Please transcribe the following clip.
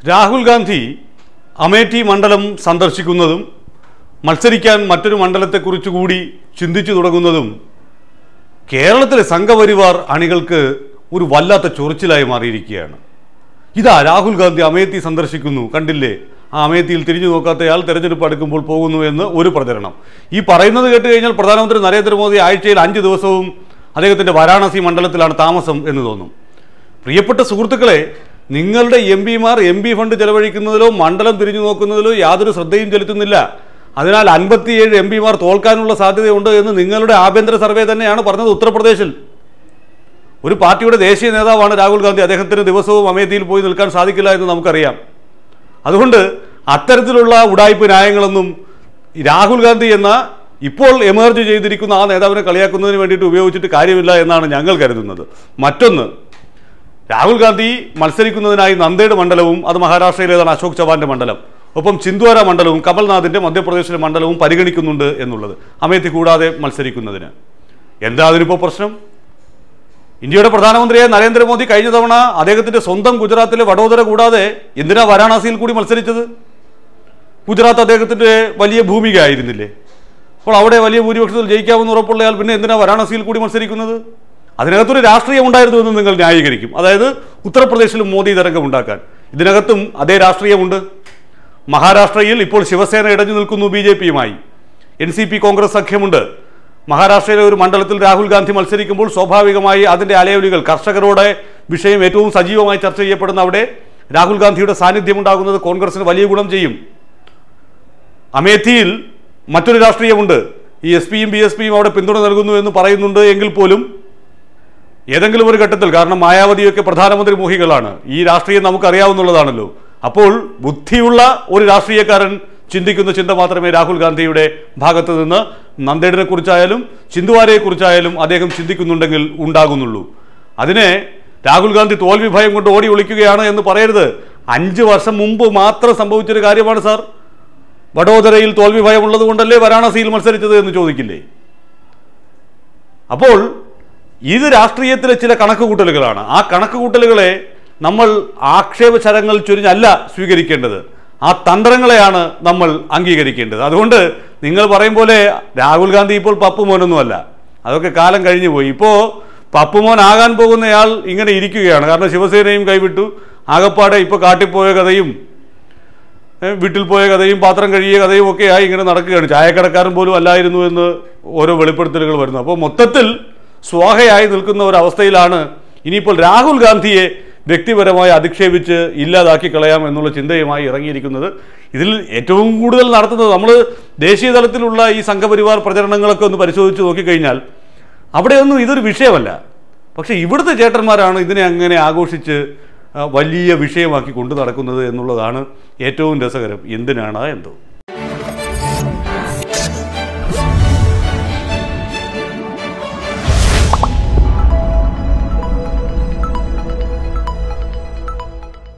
രാഹുൽ ഗാന്ധി അമേഠി മണ്ഡലം സന്ദർശിക്കുന്നതും മത്സരിക്കാൻ മറ്റൊരു മണ്ഡലത്തെക്കുറിച്ച് കൂടി ചിന്തിച്ചു തുടങ്ങുന്നതും കേരളത്തിലെ സംഘപരിവാർ അണികൾക്ക് ഒരു വല്ലാത്ത ചൊറിച്ചിലായി മാറിയിരിക്കുകയാണ്. ഇതാ രാഹുൽ ഗാന്ധി അമേഠി സന്ദർശിക്കുന്നു, കണ്ടില്ലേ, ആ അമേഠിയിൽ തിരിഞ്ഞു നോക്കാത്തയാൾ തെരഞ്ഞെടുപ്പ് അടുക്കുമ്പോൾ പോകുന്നു എന്ന് ഒരു പ്രചരണം. ഈ പറയുന്നത് കേട്ട് കഴിഞ്ഞാൽ പ്രധാനമന്ത്രി നരേന്ദ്രമോദി ആഴ്ചയിൽ 5 ദിവസവും അദ്ദേഹത്തിൻ്റെ വാരാണസി മണ്ഡലത്തിലാണ് താമസം എന്ന് തോന്നും. പ്രിയപ്പെട്ട സുഹൃത്തുക്കളെ, നിങ്ങളുടെ എംപിമാർ എംപി ഫണ്ട് ചെലവഴിക്കുന്നതിലോ മണ്ഡലം തിരിഞ്ഞു നോക്കുന്നതിലോ യാതൊരു ശ്രദ്ധയും ചെലുത്തുന്നില്ല. അതിനാൽ 57 എംപിമാർ തോൽക്കാനുള്ള സാധ്യതയുണ്ട് എന്ന് നിങ്ങളുടെ ആഭ്യന്തര സർവേ തന്നെയാണ് പറഞ്ഞത്. ഉത്തർപ്രദേശിൽ ഒരു പാർട്ടിയുടെ ദേശീയ നേതാവാണ് രാഹുൽ ഗാന്ധി. അദ്ദേഹത്തിന് ദിവസവും അമേഠിയിൽ പോയി നിൽക്കാൻ സാധിക്കില്ല എന്ന് നമുക്കറിയാം. അതുകൊണ്ട് അത്തരത്തിലുള്ള ഉഡായിപ്പ് ന്യായങ്ങളൊന്നും രാഹുൽ ഗാന്ധി എന്ന ഇപ്പോൾ എമർജ് ചെയ്തിരിക്കുന്ന ആ നേതാവിനെ കളിയാക്കുന്നതിന് വേണ്ടിയിട്ട് ഉപയോഗിച്ചിട്ട് കാര്യമില്ല എന്നാണ് ഞങ്ങൾ കരുതുന്നത്. മറ്റൊന്ന്, രാഹുൽ ഗാന്ധി മത്സരിക്കുന്നതിനായി നന്ദേഡ് മണ്ഡലവും, അത് മഹാരാഷ്ട്രയിലേതാണ് അശോക് ചവാന്റെ മണ്ഡലം, ഒപ്പം ചിന്ദ്വാര മണ്ഡലവും കമൽനാഥിൻ്റെ മധ്യപ്രദേശിലെ മണ്ഡലവും പരിഗണിക്കുന്നുണ്ട് എന്നുള്ളത് അമേഠി കൂടാതെ മത്സരിക്കുന്നതിന്. എന്താ അതിനിപ്പോൾ പ്രശ്നം? ഇന്ത്യയുടെ പ്രധാനമന്ത്രിയായ നരേന്ദ്രമോദി കഴിഞ്ഞ തവണ അദ്ദേഹത്തിൻ്റെ സ്വന്തം ഗുജറാത്തിലെ വഡോദര കൂടാതെ എന്തിനാ വാരാണസിയിൽ കൂടി മത്സരിച്ചത്? ഗുജറാത്ത് അദ്ദേഹത്തിൻ്റെ വലിയ ഭൂമിക ആയിരുന്നില്ലേ? അപ്പോൾ അവിടെ വലിയ ഭൂരിപക്ഷത്തിൽ ജയിക്കാമെന്ന് ഉറപ്പുള്ളയാൾ പിന്നെ എന്തിനാ വാരാണസിയിൽ കൂടി മത്സരിക്കുന്നത്? അതിനകത്തൊരു രാഷ്ട്രീയം ഉണ്ടായിരുന്നു എന്ന് നിങ്ങൾ ന്യായീകരിക്കും. അതായത് ഉത്തർപ്രദേശിലും മോദി തരംഗം ഉണ്ടാക്കാൻ. ഇതിനകത്തും അതേ രാഷ്ട്രീയമുണ്ട്. മഹാരാഷ്ട്രയിൽ ഇപ്പോൾ ശിവസേന ഇടഞ്ഞു നിൽക്കുന്നു BJPയുമായി. NCP കോൺഗ്രസ് സഖ്യമുണ്ട്. മഹാരാഷ്ട്രയിലെ ഒരു മണ്ഡലത്തിൽ രാഹുൽ ഗാന്ധി മത്സരിക്കുമ്പോൾ സ്വാഭാവികമായി അതിൻ്റെ അലയൊലികൾ, കർഷകരുടെ വിഷയം ഏറ്റവും സജീവമായി ചർച്ച ചെയ്യപ്പെടുന്ന അവിടെ രാഹുൽ ഗാന്ധിയുടെ സാന്നിധ്യം ഉണ്ടാകുന്നത് കോൺഗ്രസിന് വലിയ ഗുണം ചെയ്യും. അമേഠിയിൽ മറ്റൊരു രാഷ്ട്രീയമുണ്ട്. ഈ SPയും BSPയും അവിടെ പിന്തുണ നൽകുന്നു എന്ന് പറയുന്നുണ്ട് എങ്കിൽ പോലും ഏതെങ്കിലും ഒരു ഘട്ടത്തിൽ, കാരണം മായാവതിയൊക്കെ പ്രധാനമന്ത്രി മോഹികളാണ്, ഈ രാഷ്ട്രീയം നമുക്കറിയാവുന്നതാണല്ലോ. അപ്പോൾ ബുദ്ധിയുള്ള ഒരു രാഷ്ട്രീയക്കാരൻ ചിന്തിക്കുന്ന ചിന്ത മാത്രമേ രാഹുൽ ഗാന്ധിയുടെ ഭാഗത്ത് നിന്ന് നന്ദേഡിനെ കുറിച്ചായാലും ചിന്ദ്വാരയെക്കുറിച്ചായാലും അദ്ദേഹം ചിന്തിക്കുന്നുണ്ടെങ്കിൽ ഉണ്ടാകുന്നുള്ളൂ. അതിനെ രാഹുൽ ഗാന്ധി തോൽവി ഭയം കൊണ്ട് ഓടി ഒളിക്കുകയാണ് എന്ന് പറയരുത്. 5 വർഷം മുമ്പ് മാത്രം സംഭവിച്ചൊരു കാര്യമാണ് സാർ. വഡോദരയിൽ തോൽവി ഭയമുള്ളത് കൊണ്ടല്ലേ വാരാണസിയിൽ മത്സരിച്ചത് എന്ന് ചോദിക്കില്ലേ? അപ്പോൾ ഇത് രാഷ്ട്രീയത്തിലെ ചില കണക്കുകൂട്ടലുകളാണ്. ആ കണക്കുകൂട്ടലുകളെ നമ്മൾ ആക്ഷേപശരങ്ങൾ ചൊരിഞ്ഞല്ല സ്വീകരിക്കേണ്ടത്, ആ തന്ത്രങ്ങളെയാണ് നമ്മൾ അംഗീകരിക്കേണ്ടത്. അതുകൊണ്ട് നിങ്ങൾ പറയും പോലെ രാഹുൽ ഗാന്ധി ഇപ്പോൾ പപ്പുമോനൊന്നുമല്ല, അതൊക്കെ കാലം കഴിഞ്ഞു പോയി. ഇപ്പോൾ പപ്പുമോൻ ആകാൻ പോകുന്നയാൾ ഇങ്ങനെ ഇരിക്കുകയാണ്. കാരണം ശിവസേനയും കൈവിട്ടു, ആകപ്പാടെ ഇപ്പോൾ കാട്ടിപ്പോയ കഥയും വീട്ടിൽ പോയ കഥയും പാത്രം കഴുകിയ കഥയും ഒക്കെ ആയി ഇങ്ങനെ നടക്കുകയാണ്. ചായക്കടക്കാരൻ പോലും അല്ലായിരുന്നു എന്ന് ഓരോ വെളിപ്പെടുത്തലുകൾ വരുന്നു. അപ്പോൾ മൊത്തത്തിൽ സ്വാഹയായി നിൽക്കുന്ന ഒരവസ്ഥയിലാണ് ഇനിയിപ്പോൾ രാഹുൽ ഗാന്ധിയെ വ്യക്തിപരമായി അധിക്ഷേപിച്ച് ഇല്ലാതാക്കി കളയാം എന്നുള്ള ചിന്തയുമായി ഇറങ്ങിയിരിക്കുന്നത്. ഇതിൽ ഏറ്റവും കൂടുതൽ നടത്തുന്നത്, നമ്മൾ ദേശീയ തലത്തിലുള്ള ഈ സംഘപരിവാർ പ്രചരണങ്ങളൊക്കെ ഒന്ന് പരിശോധിച്ച് നോക്കിക്കഴിഞ്ഞാൽ അവിടെയൊന്നും ഇതൊരു വിഷയമല്ല. പക്ഷേ ഇവിടുത്തെ ചേട്ടന്മാരാണ് ഇതിനെ അങ്ങനെ ആഘോഷിച്ച് വലിയ വിഷയമാക്കി കൊണ്ടു നടക്കുന്നത് എന്നുള്ളതാണ് ഏറ്റവും രസകരം. എന്തിനാണ് എന്തോ.